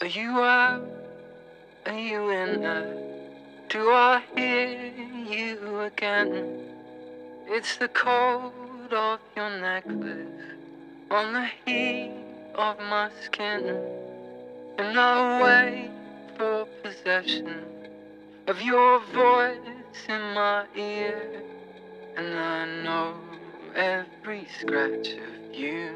Are you out? Are you in there? Do I hear you again? It's the cold of your necklace on the heat of my skin, and I wait for possession of your voice in my ear, and I know every scratch of you.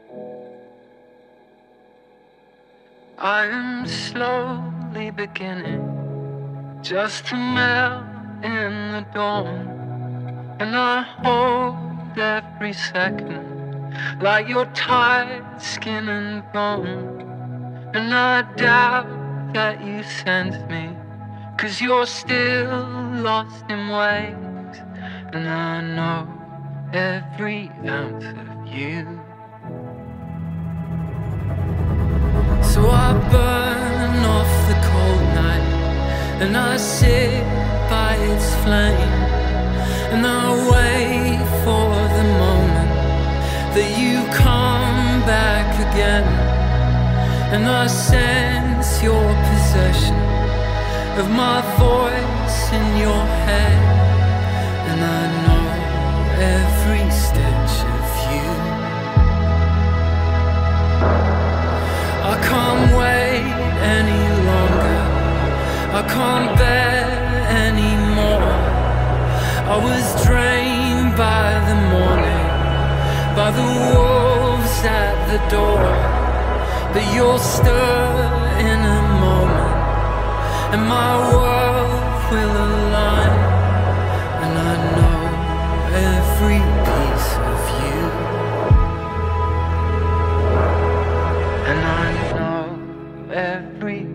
I am slowly beginning just to melt in the dawn, and I hold every second like your tight skin and bone. And I doubt that you sense me, 'cause you're still lost in waves, and I know every ounce of you. So I burn off the cold night, and I sit by its flame, and I wait for the moment that you come back again, and I sense your possession of my voice in your head, and I know every stitch of you. I can't wait any longer, I can't bear anymore. I was drained by the morning, by the wolves at the door, but you'll stir in a moment, and my world will align, and I know every piece of you, and I know every